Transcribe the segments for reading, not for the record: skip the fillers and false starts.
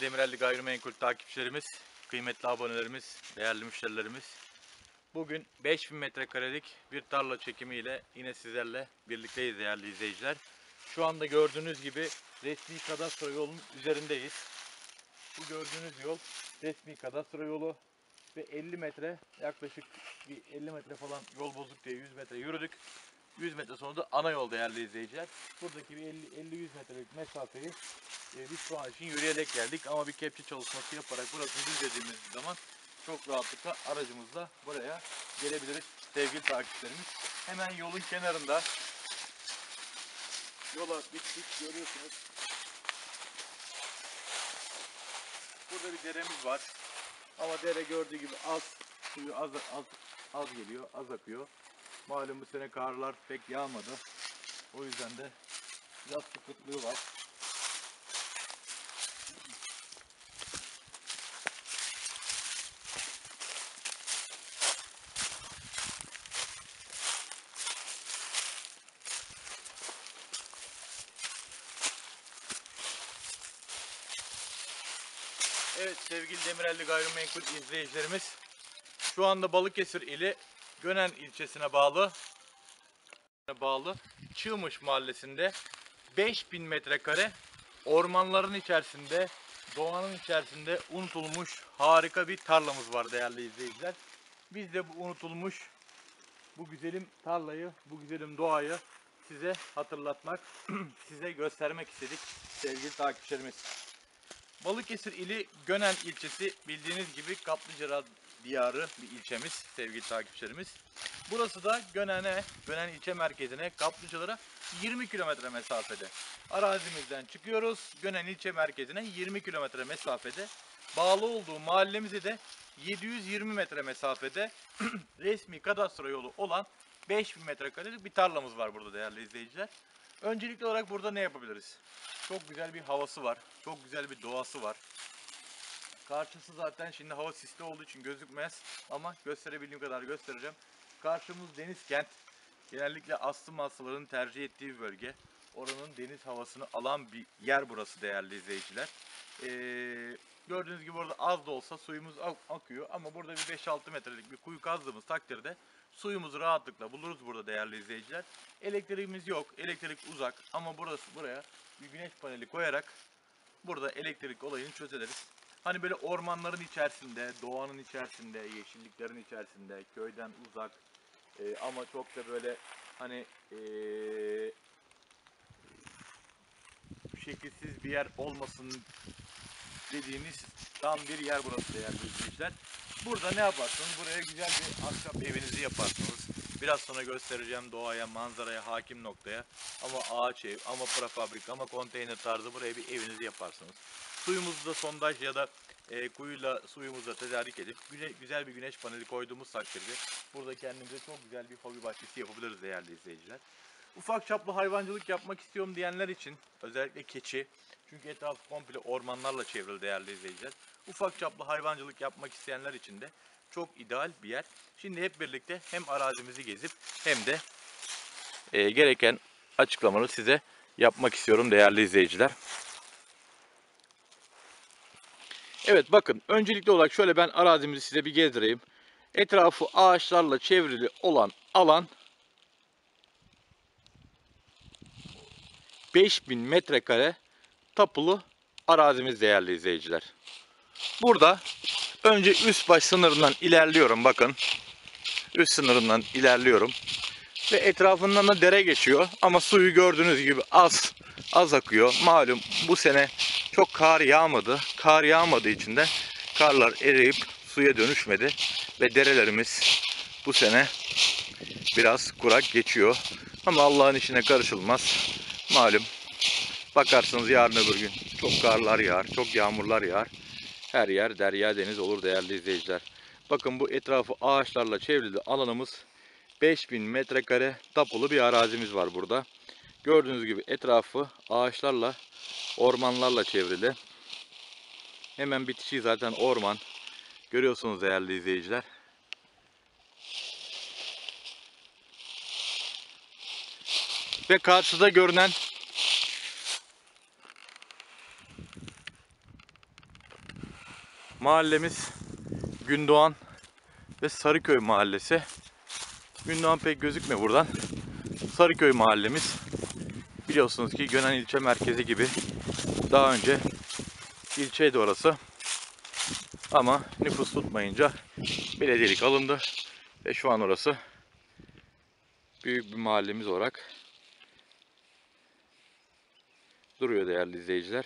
Demirelli Gayrimenkul takipçilerimiz, kıymetli abonelerimiz, değerli müşterilerimiz. Bugün 5000 metrekarelik bir tarla çekimiyle yine sizlerle birlikteyiz değerli izleyiciler. Şu anda gördüğünüz gibi resmi kadastro yolunun üzerindeyiz. Bu gördüğünüz yol resmi kadastro yolu ve 50 metre, yaklaşık bir 50 metre falan yol bozuk diye 100 metre yürüdük. 100 metre sonra da ana yol değerli izleyiciler. Buradaki bir 50-100 metrelik mesafeyi biz şu an için yürüyerek geldik ama bir kepçe çalışması yaparak burasını düzlediğimiz zaman çok rahatlıkla aracımızla buraya gelebiliriz sevgili takipçilerimiz. Hemen yolun kenarında yola bittik görüyorsunuz. Burada bir deremiz var ama dere gördüğü gibi suyu az geliyor, az akıyor. Malum bu sene karlar pek yağmadı. O yüzden de biraz sıkıntılı var. Evet sevgili Demirelli Gayrimenkul izleyicilerimiz, şu anda Balıkesir ili Gönen ilçesine bağlı Çığmış mahallesinde 5000 metrekare ormanların içerisinde, doğanın içerisinde unutulmuş harika bir tarlamız var değerli izleyiciler. Biz de bu unutulmuş, bu güzelim tarlayı, bu güzelim doğayı size hatırlatmak, size göstermek istedik sevgili takipçilerimiz. Balıkesir ili Gönen ilçesi bildiğiniz gibi Kaplıca diyarı bir ilçemiz sevgili takipçilerimiz. Burası da Gönen ilçe merkezine, Kaplıcalara 20 kilometre mesafede. Arazimizden çıkıyoruz, Gönen ilçe merkezine 20 kilometre mesafede. Bağlı olduğu mahallemize de 720 metre mesafede resmi kadastro yolu olan 5000 metrekarelik bir tarlamız var burada değerli izleyiciler. Öncelikli olarak burada ne yapabiliriz? Çok güzel bir havası var. Çok güzel bir doğası var. Karşısı zaten şimdi hava sisli olduğu için gözükmez ama gösterebildiğim kadar göstereceğim. Karşımız Denizkent. Genellikle astım hastalarının tercih ettiği bir bölge. Oranın deniz havasını alan bir yer burası değerli izleyiciler. Gördüğünüz gibi orada az da olsa suyumuz akıyor ama burada bir 5-6 metrelik bir kuyu kazdığımız takdirde suyumuzu rahatlıkla buluruz burada değerli izleyiciler. Elektriğimiz yok, elektrik uzak ama buraya bir güneş paneli koyarak burada elektrik olayını çözeriz. Hani böyle ormanların içerisinde, doğanın içerisinde, yeşilliklerin içerisinde, köyden uzak ama çok da böyle hani şekilsiz bir yer olmasın dediğimiz tam bir yer burası değerli izleyiciler. Burada ne yaparsınız? Buraya güzel bir ahşap evinizi yaparsınız. Biraz sonra göstereceğim doğaya, manzaraya, hakim noktaya. Ama ağaç ev, ama prefabrik, ama konteyner tarzı buraya bir evinizi yaparsınız. Suyumuzu da sondaj ya da kuyuyla suyumuzu da tedarik edip güzel bir güneş paneli koyduğumuz takdirde burada kendimize çok güzel bir hobi bahçesi yapabiliriz değerli izleyiciler. Ufak çaplı hayvancılık yapmak istiyorum diyenler için özellikle keçi, çünkü etrafı komple ormanlarla çevrili değerli izleyiciler. Ufak çaplı hayvancılık yapmak isteyenler için de çok ideal bir yer. Şimdi hep birlikte hem arazimizi gezip hem de gereken açıklamaları size yapmak istiyorum değerli izleyiciler. Evet bakın, öncelikli olarak şöyle ben arazimizi size bir gezdireyim. Etrafı ağaçlarla çevrili olan alan 5000 metrekare tapulu arazimiz değerli izleyiciler. Burada önce üst baş sınırından ilerliyorum bakın. Üst sınırından ilerliyorum. Ve etrafından da dere geçiyor. Ama suyu gördüğünüz gibi az akıyor. Malum bu sene çok kar yağmadı. Kar yağmadığı için de karlar eriyip suya dönüşmedi. Ve derelerimiz bu sene biraz kurak geçiyor. Ama Allah'ın işine karışılmaz. Malum bakarsınız yarın öbür gün çok karlar yağar, çok yağmurlar yağar. Her yer derya deniz olur değerli izleyiciler. Bakın bu etrafı ağaçlarla çevrili alanımız 5000 metrekare tapulu bir arazimiz var burada. Gördüğünüz gibi etrafı ağaçlarla, ormanlarla çevrili. Hemen bitişi zaten orman. Görüyorsunuz değerli izleyiciler. Ve karşıda görünen Mahallemiz Gündoğan ve Sarıköy mahallesi. Gündoğan pek gözükmüyor buradan. Sarıköy mahallemiz. Biliyorsunuz ki Gönen ilçe merkezi gibi. Daha önce ilçeydi orası. Ama nüfus tutmayınca belediyelik alındı. Ve şu an orası büyük bir mahallemiz olarak duruyor değerli izleyiciler.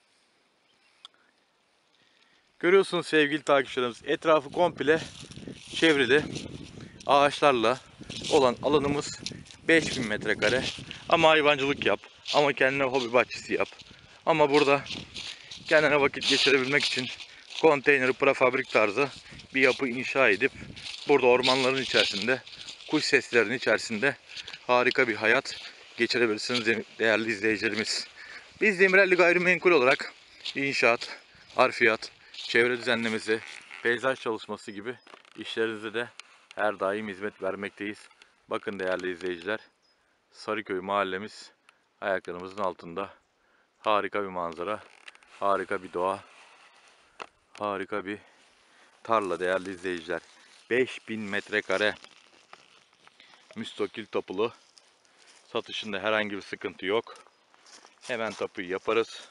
Görüyorsunuz sevgili takipçilerimiz, etrafı komple çevrili ağaçlarla olan alanımız 5000 metrekare. Ama hayvancılık yap, ama kendine hobi bahçesi yap. Ama burada kendine vakit geçirebilmek için konteyner prefabrik tarzı bir yapı inşa edip burada ormanların içerisinde, kuş seslerinin içerisinde harika bir hayat geçirebilirsiniz değerli izleyicilerimiz. Biz Demirelli Gayrimenkul olarak inşaat, harfiyat, çevre düzenlemesi, peyzaj çalışması gibi işlerinize de her daim hizmet vermekteyiz. Bakın değerli izleyiciler, Sarıköy mahallemiz ayaklarımızın altında. Harika bir manzara, harika bir doğa, harika bir tarla değerli izleyiciler. 5000 metrekare müstakil tapulu. Satışında herhangi bir sıkıntı yok. Hemen tapuyu yaparız.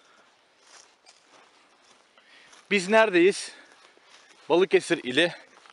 Biz neredeyiz? Balıkesir ili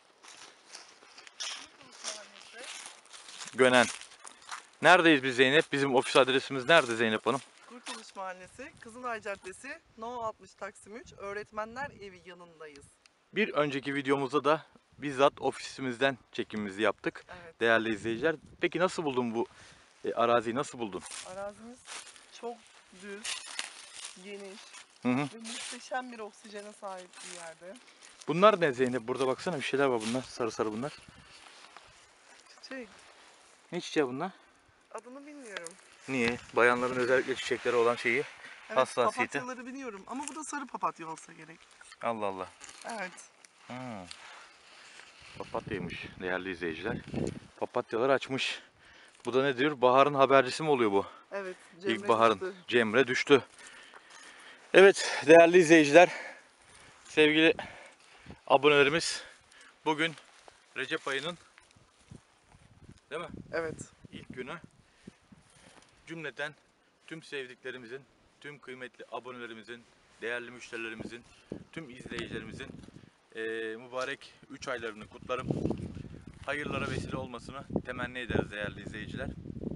Gönen. Neredeyiz biz Zeynep? Bizim ofis adresimiz nerede Zeynep Hanım? Kurtuluş Mahallesi, Kızılay Caddesi, No 60 Taksim 3, Öğretmenler Evi yanındayız. Bir önceki videomuzda da bizzat ofisimizden çekimimizi yaptık. Evet. Değerli izleyiciler. Peki nasıl buldun bu araziyi? Nasıl buldun? Arazimiz çok düz, geniş Hı hı. ve muhteşem bir oksijene sahip bir yerde. Bunlar ne Zeynep? Burada baksana bir şeyler var bunlar. Sarı sarı bunlar. Çiçek, Ne çiçeği bunlar? adını bilmiyorum. Niye? Bayanların özellikle çiçekleri olan şeyi. Evet, Hassasiyeti. papatyaları biliyorum ama bu da sarı papatya olsa gerek. Allah Allah. Evet. Ha. Papatyaymış değerli izleyiciler. Papatyalar açmış. Bu da ne diyor? Baharın habercisi mi oluyor bu? Evet, Cemre İlkbaharın. düştü. Cemre düştü. Evet değerli izleyiciler. Sevgili abonelerimiz. Bugün Recep ayının, değil mi? Evet. İlk günü. Cümleten tüm sevdiklerimizin, tüm kıymetli abonelerimizin, değerli müşterilerimizin, tüm izleyicilerimizin mübarek 3 aylarını kutlarım. Hayırlara vesile olmasını temenni ederiz değerli izleyiciler.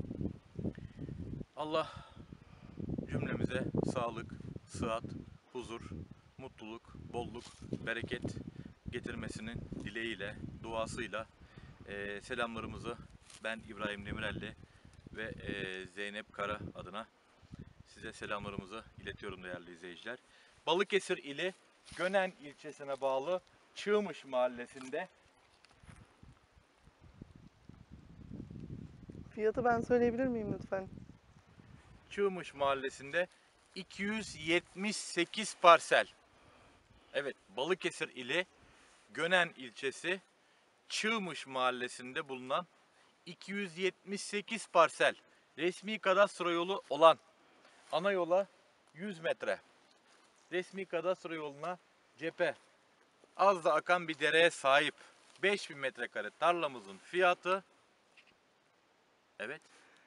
Allah cümlemize sağlık, sıhhat, huzur, mutluluk, bolluk, bereket getirmesinin dileğiyle, duasıyla selamlarımızı ben İbrahim Demirelli ve Zeynep Kara adına size selamlarımızı iletiyorum değerli izleyiciler. Balıkesir ili Gönen ilçesine bağlı Çığmış mahallesinde. Fiyatı ben söyleyebilir miyim lütfen? Çığmış mahallesinde 278 parsel. Evet, Balıkesir ili Gönen ilçesi Çığmış mahallesinde bulunan 278 parsel. Resmi kadastro yolu olan ana yola 100 metre. Resmi kadastro yoluna cephe. Az da akan bir dereye sahip 5000 metrekare tarlamızın fiyatı, evet,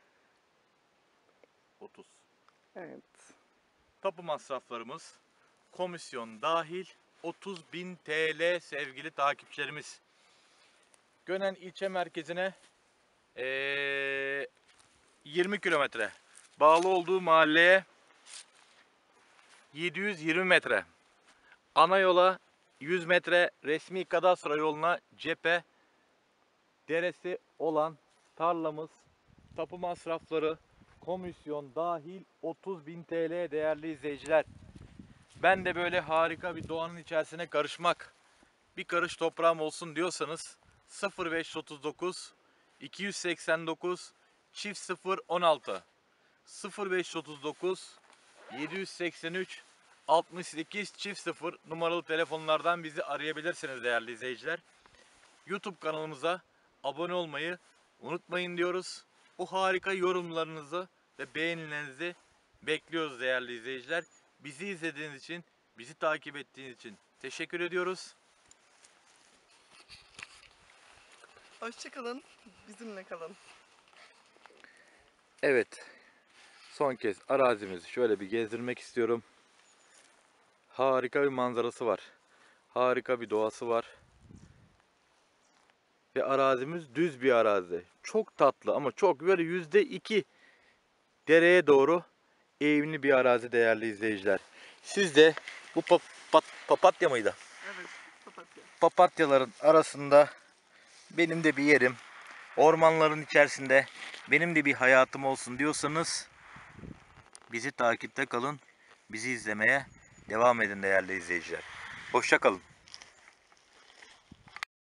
30. Evet. Tapu masraflarımız komisyon dahil 30.000 TL sevgili takipçilerimiz. Gönen ilçe merkezine 20 kilometre. Bağlı olduğu mahalleye 720 metre. Ana yola 100 metre, resmi kadastro yoluna cephe deresi olan tarlamız, tapu masrafları, komisyon dahil 30.000 TL değerli izleyiciler. Ben de böyle harika bir doğanın içerisine karışmak, bir karış toprağım olsun diyorsanız 0539 289 0016 0539 783 68 0 numaralı telefonlardan bizi arayabilirsiniz değerli izleyiciler. YouTube kanalımıza abone olmayı unutmayın diyoruz. Bu harika yorumlarınızı ve beğenilerinizi bekliyoruz değerli izleyiciler. Bizi izlediğiniz için, bizi takip ettiğiniz için Teşekkür ediyoruz. Hoşçakalın. Bizimle kalın. Evet. Son kez arazimizi şöyle bir gezdirmek istiyorum. Harika bir manzarası var. Harika bir doğası var. Ve arazimiz düz bir arazi. Çok tatlı ama çok böyle %2 dereye doğru eğimli bir arazi değerli izleyiciler. Siz de bu papatya mıydı? Evet, papatya. Papatyaların arasında benim de bir yerim, ormanların içerisinde benim de bir hayatım olsun diyorsanız bizi takipte kalın, bizi izlemeye devam edin değerli izleyiciler. Hoşça kalın.